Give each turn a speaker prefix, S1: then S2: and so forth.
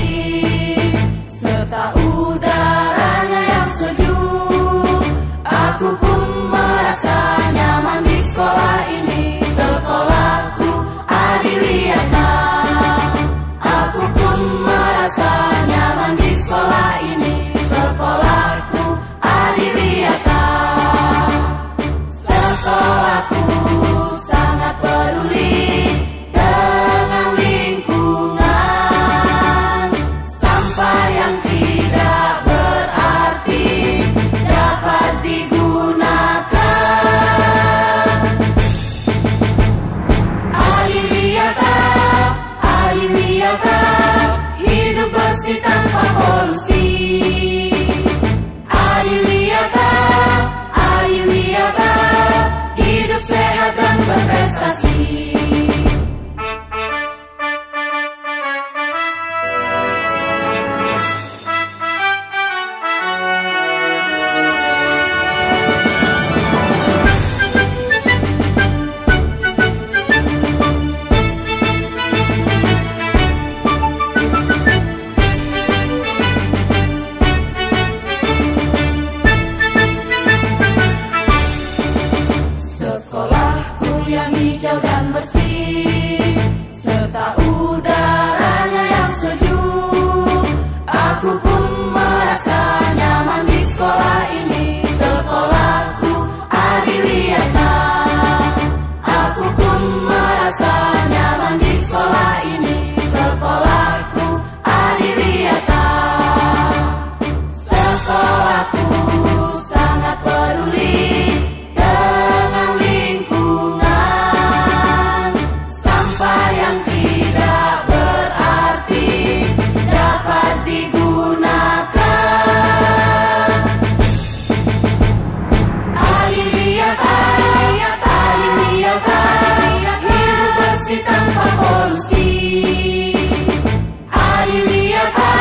S1: serta udaranya yang sejuk. Aku pun merasa nyaman di sekolah ini. Sekolahku Adiwiyata. Aku pun merasa nyaman di sekolah ini. Sekolahku Adiwiyata. Sekolahku sangat peduli dengan lingkungan. Sampah yang tidak berarti dapat digunakan. Adiwiyata, Adiwiyata, hidup bersih tanpa polusi. Adiwiyata, Adiwiyata, hidup sehat dan berprestasi. Sekolahku yang hijau dan bersih, serta udaranya yang sejuk. Aku pun merasa nyaman di sekolah ini. Sekolahku Adiwiyata. Aku pun merasa nyaman di sekolah ini. Sekolahku Adiwiyata. Sekolahku sangat peduli dengan lingkungan. Sampah yang tidak berarti dapat digunakan. Adiwiyata, Adiwiyata, hidup bersih tanpa polusi. Adiwiyata,